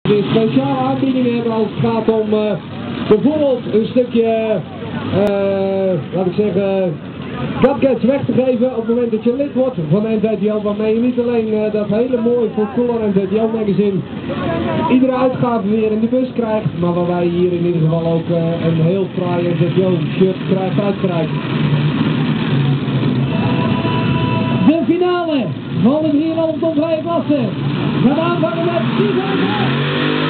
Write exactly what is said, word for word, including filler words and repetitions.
Een speciale aanbiedingen hebben als het gaat om uh, bijvoorbeeld een stukje, uh, laat ik zeggen, gadgets weg te geven op het moment dat je lid wordt van N Z J O, waarmee je niet alleen uh, dat hele mooie voor Cooler N Z J O magazine iedere uitgave weer in de bus krijgt, maar waarbij je hier in ieder geval ook uh, een heel fraai N Z J O shirt krijgt uitgereikt. De finale van de drieënhalve ton vrije klasse gaat aanvangen met Steve.